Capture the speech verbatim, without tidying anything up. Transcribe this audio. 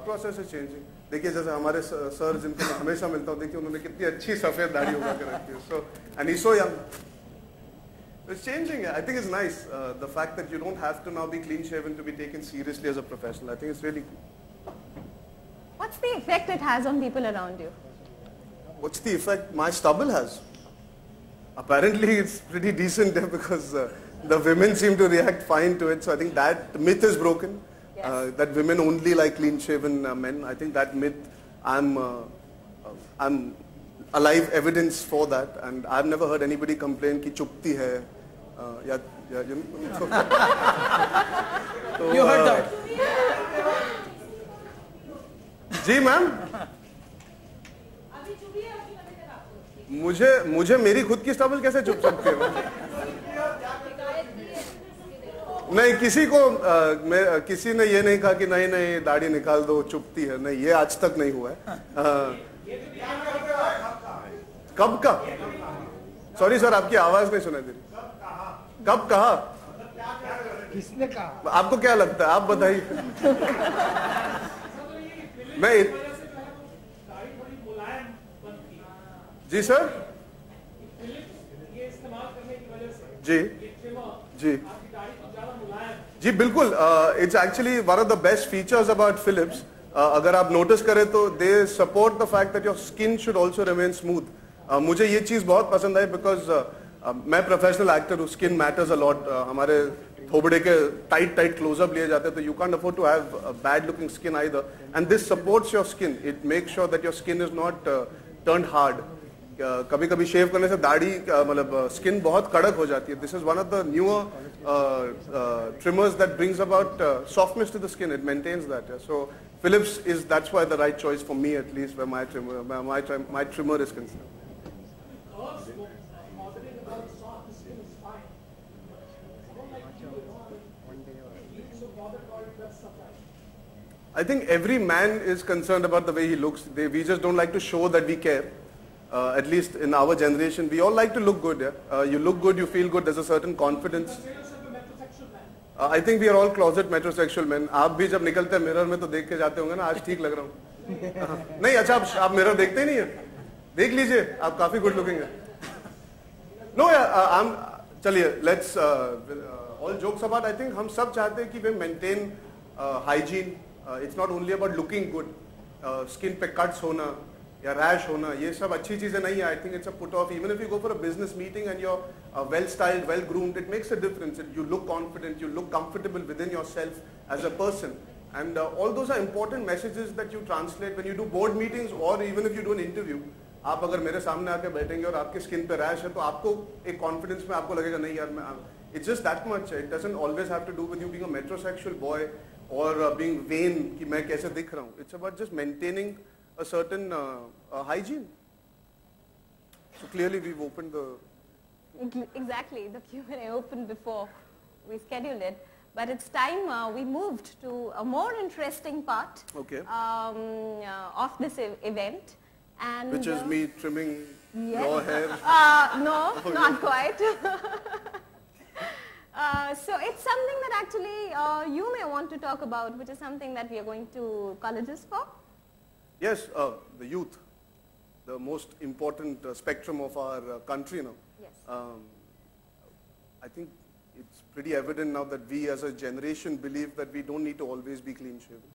thought process is changing. देखिए जैसे हमारे सर जिनको मैं हमेशा मिलता हूँ, देखिए उन्होंने कितनी अच्छी सफेद दाढ़ी उगा कर रखी है. So and he's so young. It's changing. I think it's nice. Uh, the fact that you don't have to now be clean shaven to be taken seriously as a professional. I think it's really cool. What's the effect it has on people around you? What's the effect my stubble has? Apparently it's pretty decent there because uh, the women seem to react fine to it. So I think that myth is broken. Yes. Uh, that women only like clean shaven uh, men. I think that myth, I'm, uh, uh, I'm alive evidence for that. And I've never heard anybody complain ki chupti hai. Uh, yeah, yeah, you know, so, so, you heard that. जी ma'am, मुझे मुझे मेरी खुद की stubble कैसे चुप सकती है? नहीं, किसी को आ, मैं किसी ने ये नहीं कहा कि नहीं नहीं दाढ़ी निकाल दो चुपती है, नहीं, ये आज तक नहीं हुआ है. आ, कब का? सॉरी सर, आपकी आवाज नहीं सुनाई दे रही. कब कहा? किसने कहा? आपको क्या लगता है, आप बताइए. मैं जी सर, जी जी जी बिल्कुल. It's actually one of the best features about Philips. अगर आप नोटिस करें तो they support the fact that your skin should also remain smooth. मुझे ये चीज बहुत पसंद आई बिकॉज uh, मैं प्रोफेशनल एक्टर हूँ. Skin matters a lot. हमारे थोबड़े के टाइट टाइट क्लोजअप लिए जाते हैं, तो you can't afford to have bad looking skin either. And this supports your skin. It makes sure that your skin is not turned hard. कभी कभी शेव करने से दाढ़ी मतलब स्किन बहुत कड़क हो जाती है. This is one of the newer trimmers that brings about softness to the skin. It maintains that. So Philips is that's why the right choice for me at least, when my trimmer my my trimmer is concerned. I think every man is concerned about the way he looks. They, we just don't like to show that we care. Uh, at least in our generation, we all like to look good. Yeah? Uh, you look good, you feel good. There's a certain confidence. Uh, I think we are all closet metrosexual men. आप भी जब निकलते हैं mirror में तो देख के जाते होंगे ना, आज ठीक लग रहा हूँ. नहीं, अच्छा आप, आप मिरर देखते ही नहीं है. देख लीजिए, आप काफी गुड लुकिंग है. No, yeah, uh, I'm. चलिए, let's. Uh, uh, all jokes about. I think हम सब चाहते हैं कि we maintain uh, hygiene. Uh, it's not only about looking good. Uh, skin पे cuts होना या rash होना, ये सब अच्छी चीजें नहीं है. I think it's a put off. Even if you go for a business meeting and you're uh, well styled, well groomed, it makes a difference. It, you look confident, you look comfortable within yourself as a person. And uh, all those are important messages that you translate when you do board meetings or even if you do an interview. आप अगर मेरे सामने आके बैठेंगे और आपके skin पे rash है तो आपको एक कॉन्फिडेंस में आपको लगेगा नहीं यार मैं. It's just that much. It doesn't always have to do with you being a metrosexual boy or uh, being vain कि मैं कैसे दिख रहा हूँ. It's about just maintaining a certain uh, uh, hygiene. So clearly we've opened the... Exactly, the Q and A opened before we scheduled it. But it's time uh, we moved to a more interesting part okay. um, uh, of this e event. And, Which is uh, me trimming yes. your hair? Uh, no, oh, not yeah. quite. Uh, so it's something that actually uh, you may want to talk about, which is something that we are going to colleges for. Yes, uh, the youth, the most important uh, spectrum of our uh, country now. Yes. Um, I think it's pretty evident now that we as a generation believe that we don't need to always be clean shaven.